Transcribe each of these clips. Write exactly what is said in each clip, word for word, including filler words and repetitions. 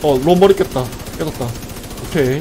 어, 롬 머리 깼다. 깨졌다. 오케이.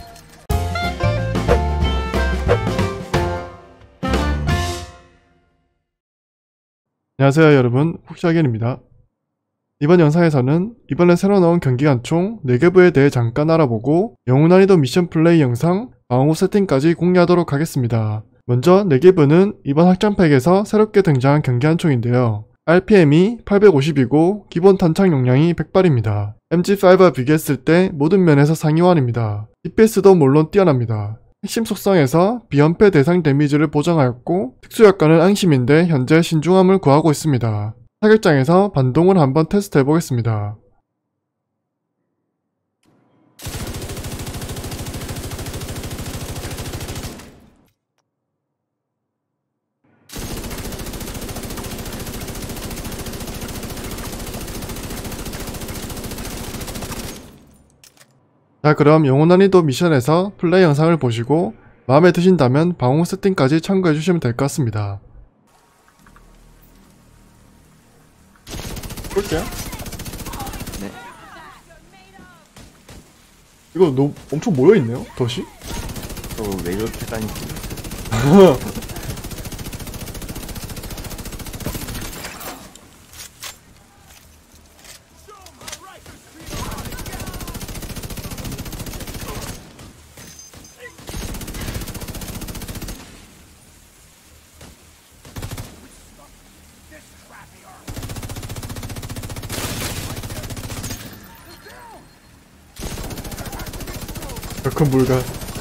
안녕하세요 여러분, 훅샤겐입니다. 이번 영상에서는 이번에 새로 나온 경기관총 네개부에 대해 잠깐 알아보고 영웅난이도 미션 플레이 영상, 방어구 세팅까지 공유하도록 하겠습니다. 먼저 네개부는 이번 확장팩에서 새롭게 등장한 경기관총인데요. 알피엠이 팔백오십이고 기본 탄창 용량이 백 발입니다. 엠지 파이브와 비교했을 때 모든 면에서 상위원입니다. 디피에스도 물론 뛰어납니다. 핵심 속성에서 비연패 대상 데미지를 보정하였고 특수효과는 앙심인데 현재 신중함을 구하고 있습니다. 타격장에서 반동을 한번 테스트 해보겠습니다. 자, 그럼 영웅난이도 미션에서 플레이 영상을 보시고 마음에 드신다면 방어구 세팅까지 참고해주시면 될 것 같습니다. 볼게요. 네. 이거 너무 엄청 모여있네요, 덫이? 저 왜 이렇게 다니지? 큰 물가.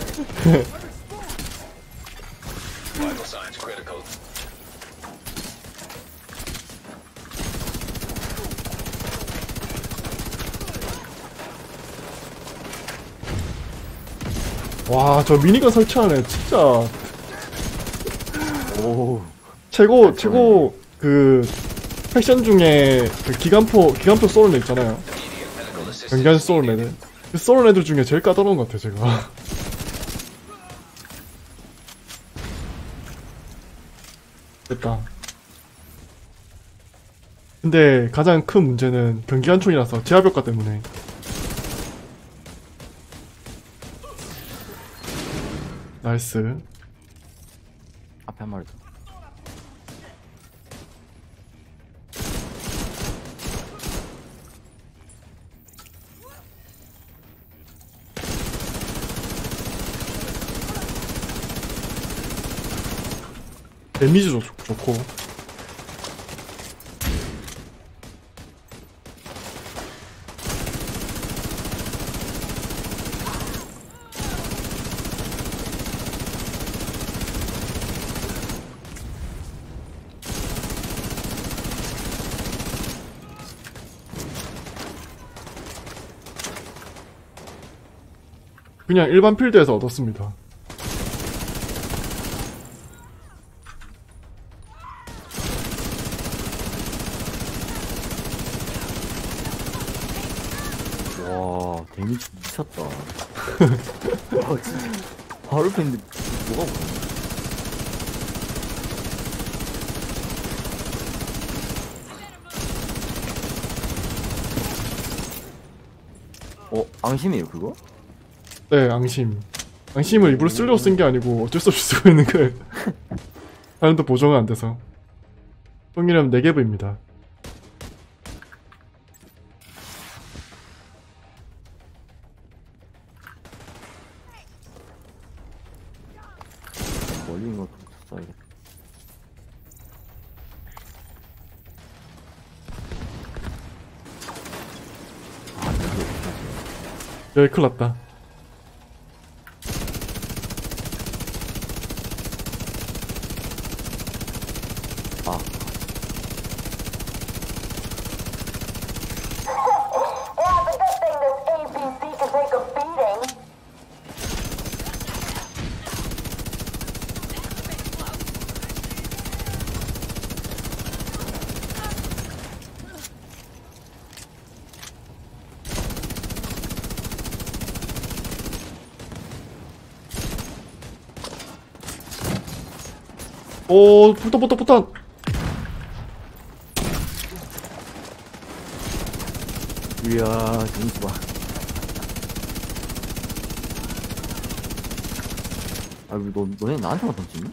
와, 저 미니건 설치하네, 진짜. 오. 최고, 최고, 그, 패션 중에, 그 기관포, 기관포 쏘는 애 있잖아요. 경기한 쏘는 애들. 그 쏘는 애들 중에 제일 까다로운 것 같아, 제가. 됐다. 근데 가장 큰 문제는 경기관총이라서 제압효과 때문에. 나이스. 앞에 한 마리 더. 데미지도 좋, 좋고. 그냥 일반 필드에서 얻었습니다. 와, 데미지 미쳤다. 와, 진짜. 바로 뺐는데, 뭐가 보여? 어, 앙심이에요, 그거? 네, 앙심. 앙심을 일부러 쓰려고 쓴 게 아니고 어쩔 수 없이 쓰고 있는 거예요. 사람도 보정은 안 돼서. 총이름 네개부입니다. 멀리 있는 것도 써야겠다. 아, 여기 어디까지? 여기 큰일 났다. 아. 오, 폭탄, 폭탄, 폭탄! 이야, 재밌어 봐. 아, 너, 너네 나한테만 던지니?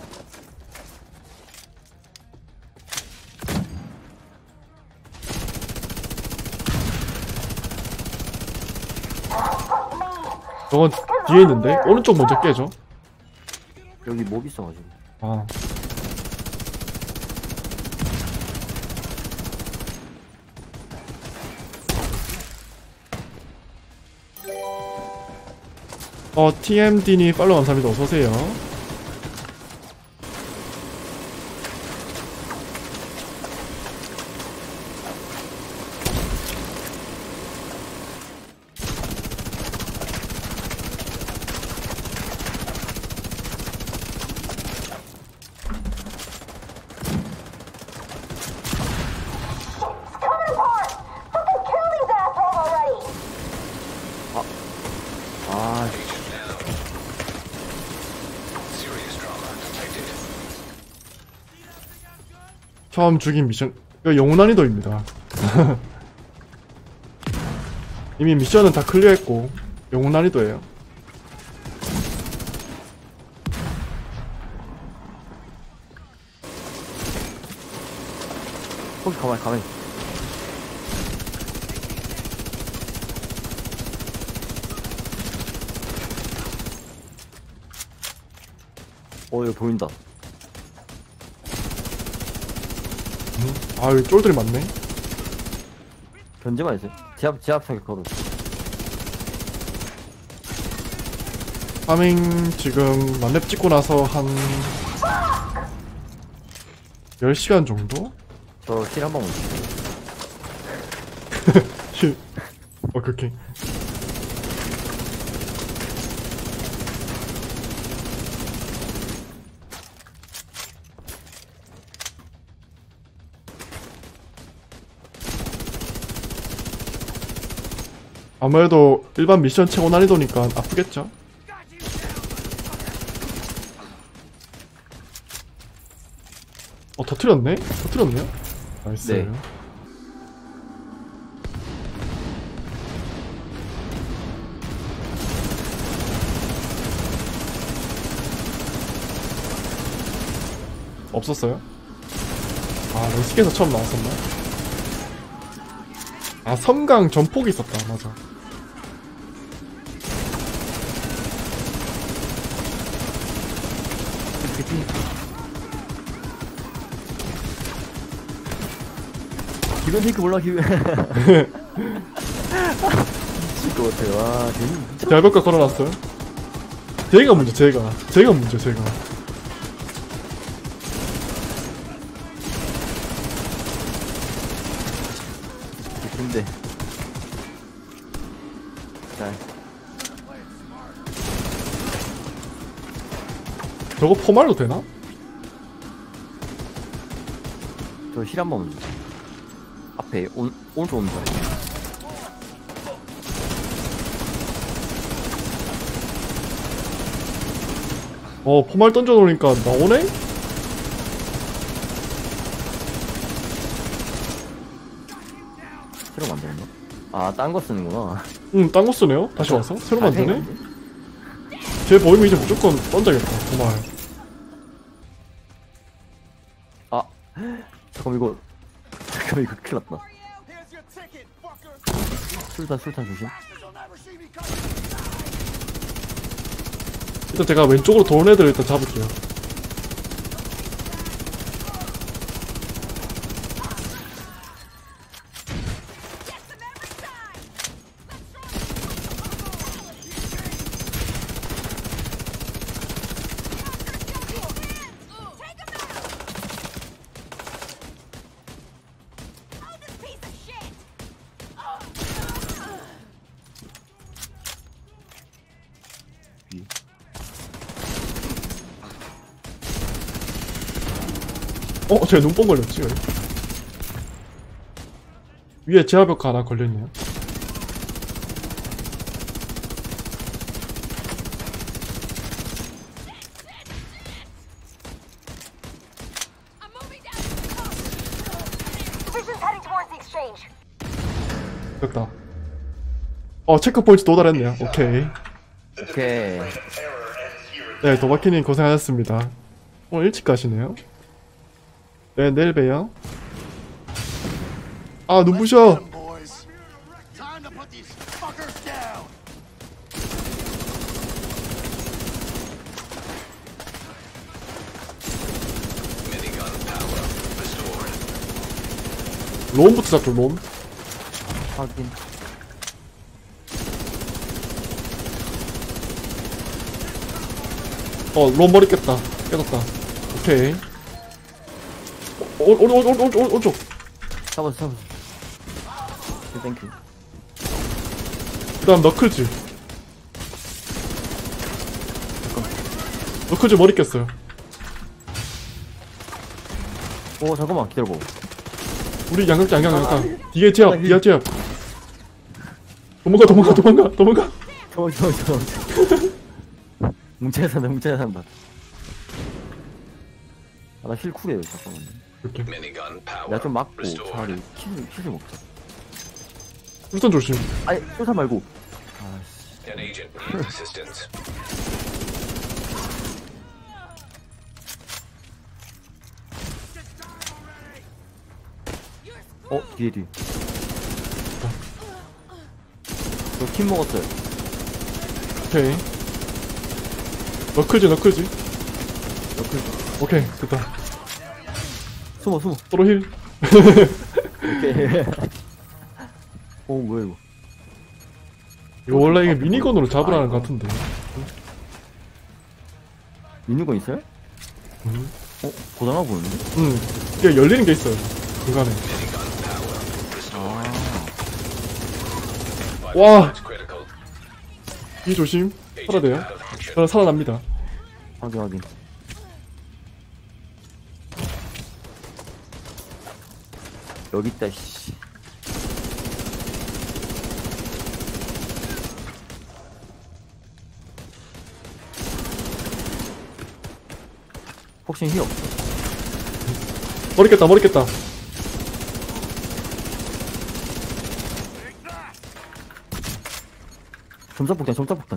저건 뒤에 있는데? 오른쪽 먼저 깨죠? 여기 몹 있어가지고. 아. 어, 티엠디님 팔로우 감사합니다. 어서오세요. 아, 처음 죽인 미션, 이거 영웅 난이도입니다. 이미 미션은 다 클리어했고 영웅 난이도예요. 거기 가만히, 가만히. 어, 여기 보인다. 아, 여기 쫄들이 많네. 견제만 있어요. 제 앞, 제 앞에 걸어. 파밍 지금 만렙 찍고 나서 한 열 시간 정도? 저 힐 한 번만 주세요. 힐. 어, 그렇게. 아무래도 일반 미션 최고 난이도니까 아프겠죠? 어, 터트렸네? 터트렸네요? 나이스. 네. 없었어요? 아, 레스키에서 처음 나왔었나? 아, 섬강 전폭이 있었다. 맞아. 기변 테이크 몰라, 기변. 미칠 것 같아요. 와, 괜히 진짜. 결벽과 걸어놨어요? 제가 문제, 제가. 제가 문제, 제가. 근데. 잘. 저거 포말로 되나? 저 힐 한 번만 주세요. 앞에, 오, 오른쪽 오는 거. 어, 포말 던져놓으니까 나오네? 새로 만드는 거? 아, 딴 거 쓰는구나. 응, 딴 거 쓰네요? 다시 와서? 새로 아, 만드네? 생각나지? 쟤 보이면 이제 무조건 던져야겠다, 포말. 아, 잠깐 이거. 잠깐 이거 큰일 났다. 술탄, 술탄 조심. 일단 제가 왼쪽으로 도는 애들 일단 잡을게요. 어? 쟤 눈뽕 걸렸지? 여기? 위에 제압벽 하나 걸려있네요. 됐다. 어, 체크포인트 도달했네요. 오케이. 오케이. 네, 도바키님 고생하셨습니다. 오늘 일찍 가시네요. 네, 내일 봬요. 아, 눈부셔! 롬부터 잡죠, 롬. 확인. 어, 롬 머리 깼다. 깨졌다. 오케이. 오, 오, 오, 오, 오, 오, 오른쪽. 잡았어 잡았어. 네, 땡큐. 그 다음 너클즈. 너클즈 머리 깼어요. 오 잠깐만 기다려봐. 우리 양각자, 양각, 양각. 뒤에 제압, 뒤에 제압. 도망가, 도망가, 도망가, 도망가. 저 저 저. 뭉쳐야 산다 뭉쳐야 산다. 아, 나 힐 쿨해요 잠깐만요. 이렇게. 내가 좀 맞고 차라리 킬을 킬을 먹자. 우선 조심. 아니 쏘사 말고. 아씨. An agent needs assistance. 어 뒤에 뒤에. 저 킴 먹었어요. 오케이. 너클즈, 너클즈. 너클. 오케이, 됐다. 숨어 숨어. 서로 힐. 오케이. 어 뭐야 이거. 이거 원래 이게 미니건으로 잡으라는 것 같은데. 미니건 있어요? 음. 어 고장나 보이는데? 응. 이게 열리는 게 있어요. 중간에. 아. 와! 이 조심. 살아돼요. 저는 살아납니다. 확인 확인. 여기 있다 씨. 혹시 힐 없어? 머리 깼다, 머리 깼다. 점사폭탄 점사폭탄.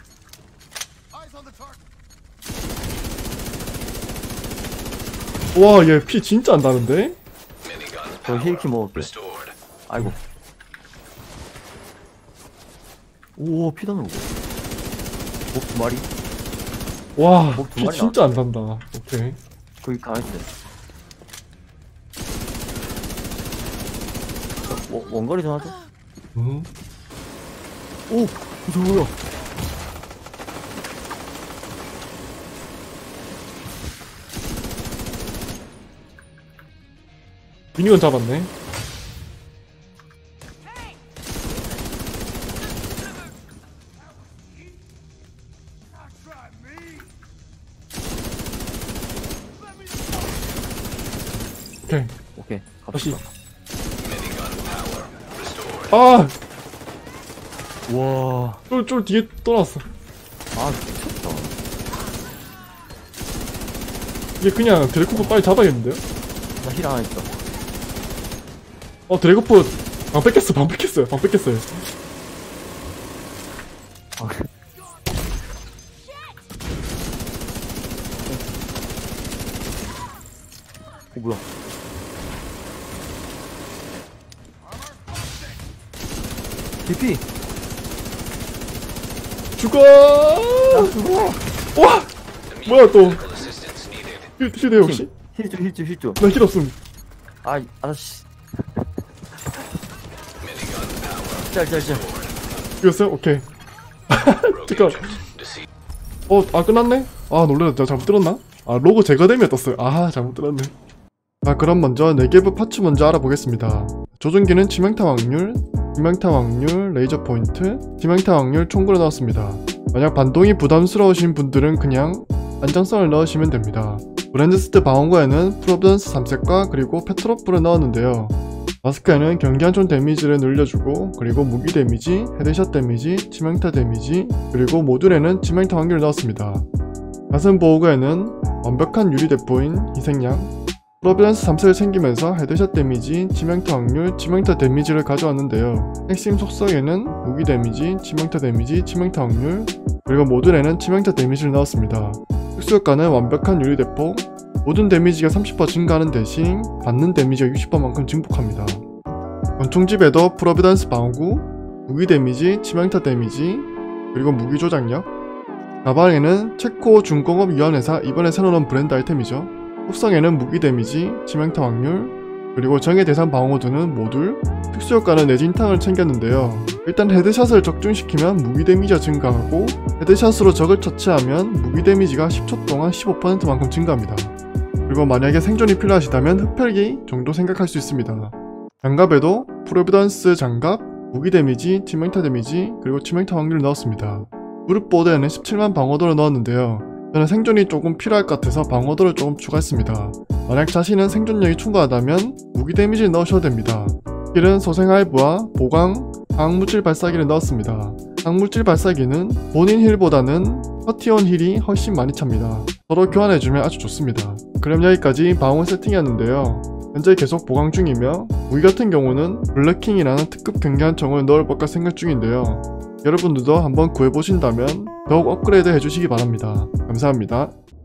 와, 얘 피 진짜 안 나는데? 저 힐키 먹었어. 아이고. 오 피단으로. 목 두 마리. 와, 목 두 피 마리 진짜 안 난다. 오케이. 거기 가만있어. 원, 원거리 좀 하자. 음. 오! 저 뭐야? 미니건 잡았네. 오케이. 오케이. 다시. 갑시다. 아! 와. 쫄, 쫄 뒤에 또 나왔어. 아, 미쳤다. 이게 그냥 드래코프 빨리 잡아야겠는데요? 나 힐 하나 있다. 어, 드래코프 방 뺏겼어, 방 뺏겼어요, 방 뺏겼어요. 아, 어, 뭐야. 디피! 죽어! 나 죽어! 와! 뭐야 또? 힐, 힐 돼요 혹시? 힐 좀, 힐 좀, 힐 좀. 나 힐 없음. 아, 아저씨. 짤, 짤, 짤. 이겼어요? 오케이. 잠깐. 어, 아 끝났네? 아 놀래라, 나 잘못 들었나? 아 로고 제거됨이 떴어요. 아 잘못 들었네. 자 그럼 먼저 네개부 파츠 먼저 알아보겠습니다. 조준기는 치명타 확률, 치명타 확률, 레이저 포인트, 치명타 확률 총구로 넣었습니다. 만약 반동이 부담스러우신 분들은 그냥 안정성을 넣으시면 됩니다. 브랜드스트 방어구에는 프로던스 삼 색과 그리고 페트로프를 넣었는데요. 마스크에는 경기한총 데미지를 늘려주고 그리고 무기 데미지, 헤드샷 데미지, 치명타 데미지, 그리고 모듈에는 치명타 확률을 넣었습니다. 가슴 보호구에는 완벽한 유리 대포인 희생양, 프로비던스 삼 세를 챙기면서 헤드샷 데미지, 치명타 확률, 치명타 데미지를 가져왔는데요. 핵심 속성에는 무기 데미지, 치명타 데미지, 치명타 확률, 그리고 모듈에는 치명타 데미지를 넣었습니다. 특수효과는 완벽한 유리대포, 모든 데미지가 삼십 퍼센트 증가하는 대신 받는 데미지가 육십 퍼센트만큼 증폭합니다. 권총집에도 프로비던스 방어구, 무기 데미지, 치명타 데미지, 그리고 무기 조작력. 가방에는 체코 중공업위원회사 이번에 새로 넣은 브랜드 아이템이죠. 속성에는 무기 데미지, 치명타 확률, 그리고 정예 대상 방어두는 모듈, 특수효과는 내진탕을 챙겼는데요. 일단 헤드샷을 적중시키면 무기 데미지가 증가하고 헤드샷으로 적을 처치하면 무기 데미지가 십 초 동안 십오 퍼센트만큼 증가합니다. 그리고 만약에 생존이 필요하시다면 흡혈기 정도 생각할 수 있습니다. 장갑에도 프로비던스 장갑, 무기 데미지, 치명타 데미지, 그리고 치명타 확률을 넣었습니다. 무릎 보드에는 십칠만 방어도를 넣었는데요. 저는 생존이 조금 필요할 것 같아서 방어도를 조금 추가했습니다. 만약 자신은 생존력이 충분하다면 무기 데미지를 넣으셔도 됩니다. 스킬은 소생할부와 보강, 화학물질 발사기를 넣었습니다. 화학물질 발사기는 본인 힐보다는 파티온 힐이 훨씬 많이 찹니다. 서로 교환해주면 아주 좋습니다. 그럼 여기까지 방어 세팅이었는데요. 현재 계속 보강 중이며 무기 같은 경우는 블랙킹이라는 특급 경기한총을 넣어볼까 생각 중인데요. 여러분들도 한번 구해보신다면 더욱 업그레이드 해주시기 바랍니다. 감사합니다.